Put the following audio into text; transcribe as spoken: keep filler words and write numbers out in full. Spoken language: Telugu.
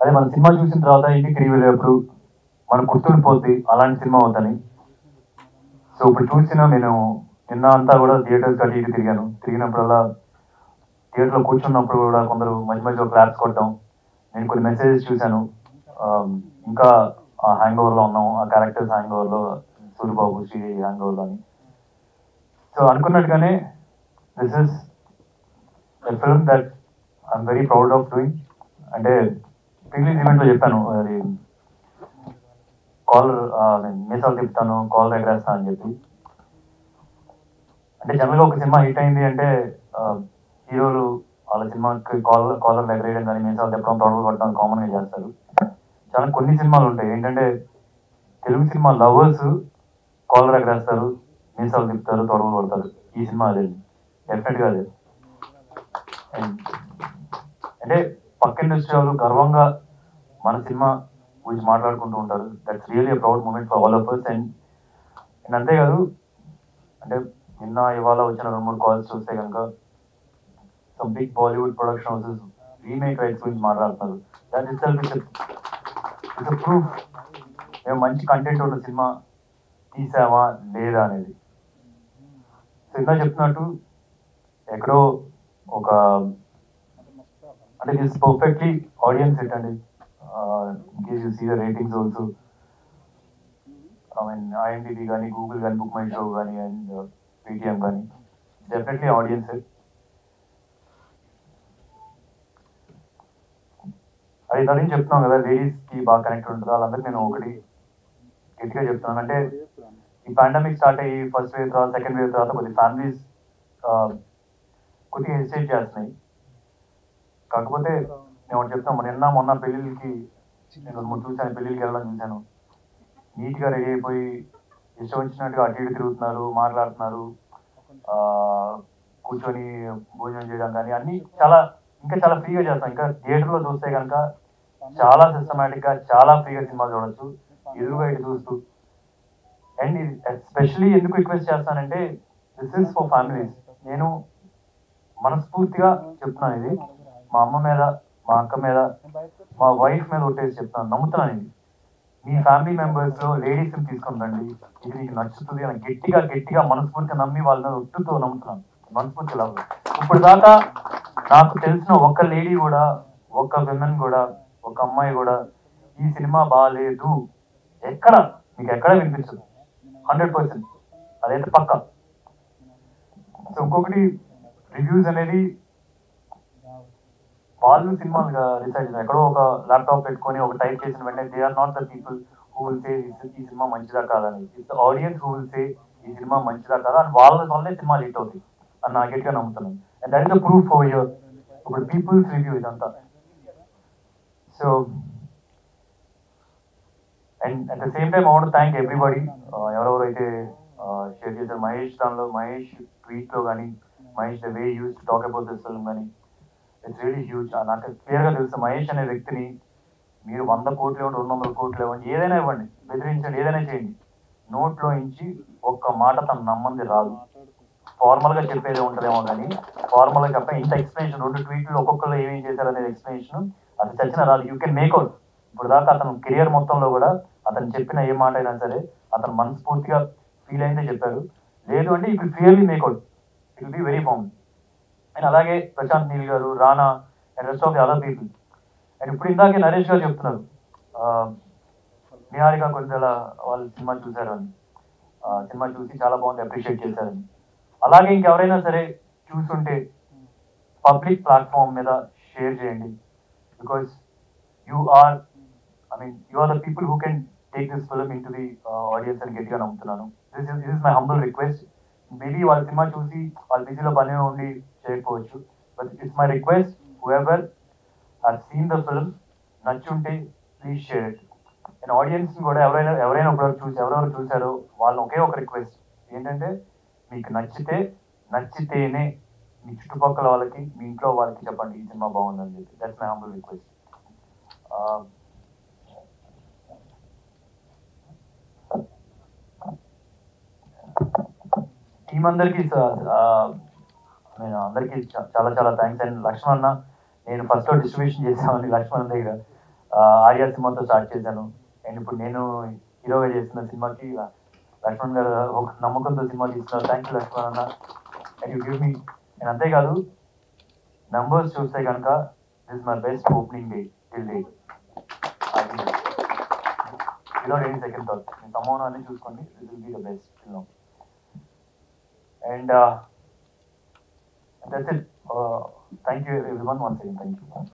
అదే మన సినిమా చూసిన తర్వాత ఇంటికి తిరిగి వెళ్ళేప్పుడు మనకు గుర్తుండిపోద్ది అలాంటి సినిమా అవుతాని. సో ఇప్పుడు చూసిన నేను నిన్న అంతా కూడా థియేటర్స్ అటు ఇటు తిరిగాను. తిరిగినప్పుడల్లా థియేటర్లో కూర్చున్నప్పుడు కూడా కొందరు మధ్య మధ్యలో క్లాప్స్ కొట్టడం, నేను కొన్ని మెసేజెస్ చూశాను. ఇంకా ఆ హ్యాంగ్ ఓవర్లో ఉన్నాం, ఆ క్యారెక్టర్స్ హ్యాంగ్ ఓవర్లో, సూరిబాబు శ్రీ హ్యాంగ్ ఓవర్లో అని. సో అనుకున్నట్టుగానే this is a film that I'm very proud of doing. అంటే రిలీజ్ ఈవెంట్లో చెప్పాను, అది కాలర్ మీసాలు తిప్పుతాను, కాలర్ ఎగరేస్తాను అని చెప్పి. అంటే జనరల్గా ఒక సినిమా హిట్ అయింది అంటే హీరోలు వాళ్ళ సినిమాకి కాలర్ కాలర్ ఎగరేయడం కానీ, మీసాలు తిప్పడం, తొడలు కొట్టడం కామన్గా చేస్తారు. చాలా కొన్ని సినిమాలు ఉంటాయి ఏంటంటే తెలుగు సినిమా లవర్స్ కాలర్ ఎగరేస్తారు, మీసాలు తిప్పుతారు, తొడలు కొడతారు. ఈ సినిమా అదే, డెఫినెట్గా అదే. అంటే పక్క ఇండస్ట్రీ వాళ్ళు గర్వంగా మన సినిమా గురించి మాట్లాడుకుంటూ ఉంటారు. That's really a proud moment for all of us. And and అంతేకాదు, అంటే నిన్న ఇవాళ వచ్చిన రెండు మూడు కాల్స్ చూస్తే కనుక some big Bollywood production houses remake rights గురించి మాట్లాడుతున్నారు. That itself it's a proof మేము మంచి కంటెంట్ ఉన్న సినిమా తీసామా లేదా అనేది. సో ఇందా చెప్తున్నట్టు ఎక్కడో ఒక అంటే దిస్ పర్ఫెక్ట్లీ ఆడియన్స్ హిట్ అండి. In case you see the ratings also, I mean IMDb కానీ, గూగుల్ కానీ, బుక్ మై షో కానీ, అండ్ పేటిఎం కానీ, డెఫినెట్లీ ఆడియన్స్ హిట్. అది దాని చెప్తున్నాం కదా, లేడీస్కి బాగా కనెక్ట్ ఉంటుంది. వాళ్ళందరికీ నేను ఒకటి గట్టిగా చెప్తున్నాను, అంటే ఈ పాండమిక్ స్టార్ట్ అయ్యి ఫస్ట్ వేవ్ తర్వాత సెకండ్ వేవ్ తర్వాత కొద్ది ఫ్యామిలీస్ కొద్దిగా హెసిటేట్ చేస్తున్నాయి. కాకపోతే నేను ఒకటి చెప్తాను, నిన్న మొన్న పెళ్ళిళ్ళకి నేను మూడు చూశాను, పెళ్ళిళ్ళకి వెళ్ళడం చూశాను. నీట్గా రెడీ అయిపోయి ఇష్టం వచ్చినట్టుగా అటు ఇటు తిరుగుతున్నారు, మాట్లాడుతున్నారు, కూర్చొని భోజనం చేయడం కానీ అన్నీ చాలా ఇంకా చాలా ఫ్రీగా చేస్తాం. ఇంకా థియేటర్లో చూస్తే కనుక చాలా సిస్టమేటిక్గా చాలా ఫ్రీగా సినిమా చూడొచ్చు, ఎదురుగా ఇటు చూస్తూ. అండ్ ఇది ఎస్పెషలీ ఎందుకు రిక్వెస్ట్ చేస్తానంటే దిస్ ఇస్ ఫర్ ఫ్యామిలీస్. నేను మనస్ఫూర్తిగా చెప్తున్నాను, ఇది మా అమ్మ మీద, మా అక్క మీద, మా వైఫ్ మీద ఒట్టేసి చెప్తాను, నమ్ముతున్నాను. ఇది మీ ఫ్యామిలీ మెంబర్స్లో లేడీస్ని తీసుకొని రండి, ఇది నీకు నచ్చుతుంది అని గట్టిగా గట్టిగా మనస్ఫూర్తిగా నమ్మి వాళ్ళ మీద ఒట్టుతో నమ్ముతున్నాను, మనస్ఫూర్తి లవ్. ఇప్పుడు దాకా నాకు తెలిసిన ఒక్క లేడీ కూడా, ఒక్క విమెన్ కూడా, ఒక అమ్మాయి కూడా ఈ సినిమా బాగాలేదు ఎక్కడ మీకు ఎక్కడ వినిపించదు, హండ్రెడ్ పర్సెంట్ అదైతే పక్క. సో ఇంకొకటి, రివ్యూస్ అనేది వాళ్ళు సినిమాలుగా రీసెర్చ్ ఎక్కడో ఒక ల్యాప్టాప్ పెట్టుకొని ఒక టైప్ చేసిన వెంటనే they are not the people who will say ఈ సినిమా మంచిదా కాదని. It's the audience who will say ఈ సినిమా మంచిదా కాదా అని వాళ్ళ వల్లే సినిమా హిట్ అవుతుంది అని నా గట్టిగా నమ్ముతున్నాను. And that is the proof for your ఇప్పుడు పీపుల్స్ రివ్యూ ఇదంతా. So and at the same time I want to thank everybody, ఎవరెవరైతే షేర్ చేశారు. మహేష్ దానిలో, మహేష్ ట్వీట్లో కానీ, Mahesh the way use to talk about this film కానీ, ఇట్స్ రియలీ హ్యూజ్. నాకు క్లియర్గా తెలుసు మహేష్ అనే వ్యక్తిని మీరు వంద కోట్లు ఇవ్వండి, రెండు వందల కోట్లు ఇవ్వండి, ఏదైనా ఇవ్వండి, బెదిరించండి, ఏదైనా చేయండి, నోట్లో నుంచి ఒక్క మాట తను నమ్మంది రాదు. ఫార్మల్గా చెప్పేది ఉంటుందేమో కానీ ఫార్మల్గా చెప్ప ఇంత ఎక్స్ప్లెనేషన్ రెండు ట్వీట్లు ఒక్కొక్కరు ఏమేం చేశారు అనేది ఎక్స్ప్లెనేషన్ అది చచ్చిన రాదు. You can make out. ఇప్పుడు దాకా అతను కెరియర్ మొత్తంలో కూడా అతను చెప్పిన ఏ మాట అయినా సరే అతను మనస్ఫూర్తిగా ఫీల్ అయిందే చెప్పారు. లేదు అంటే you can clearly make out, it will be very బాగుంది. అండ్ అలాగే Prashanth Neel garu, Rana and rest of the other people. And ఇప్పుడు ఇందాకే నరేష్ గారు చెప్తున్నారు నిహారిక కొద్దిగా వాళ్ళు సినిమా చూశారు అని, సినిమా చూసి చాలా బాగుంది, అప్రిషియేట్ చేశారని. అలాగే ఇంకెవరైనా సరే చూస్తుంటే పబ్లిక్ ప్లాట్ఫామ్ మీద షేర్ చేయండి, because you are I mean you are the people who can take this film into the audience అని గట్టిగా నమ్ముతున్నాను. This is this is my humble request. Maybe వాళ్ళ సినిమా చూసి వాళ్ళ బిజీలో పని ఉండి చేయకపోవచ్చు, but it's my request, whoever has seen the film నచ్చుంటే please share it. And audience కూడా ఎవరైనా ఎవరైనా ఒకరు చూసి ఎవరెవరు చూసారో వాళ్ళని ఒకే ఒక రిక్వెస్ట్ ఏంటంటే, మీకు నచ్చితే నచ్చితేనే మీ చుట్టుపక్కల వాళ్ళకి, మీ ఇంట్లో వాళ్ళకి చెప్పండి ఈ సినిమా బాగుందని చెప్పి. That's my humble request. Team అందరికీ నేను అందరికీ చాలా చాలా థ్యాంక్స్. అండ్ లక్ష్మణ్ అన్న, నేను ఫస్ట్ డిస్ట్రిబ్యూషన్ చేసామని లక్ష్మణ్ దగ్గర ఆర్యా సినిమాతో స్టార్ట్ చేశాను. అండ్ ఇప్పుడు నేను హీరోగా చేస్తున్న సినిమాకి లక్ష్మణ్ గారు ఒక నమ్మకంతో సినిమా తీస్తున్నారు. థ్యాంక్ యూ లక్ష్మణ్ అన్న. And you give me. And అంతేకాదు నంబర్స్ చూస్తే కనుక this my best opening day till date. Without any second thought మీ సమానాన్ని చూసుకోండి. This will be the best film. And that's it. Thank you everyone. Once again thank you.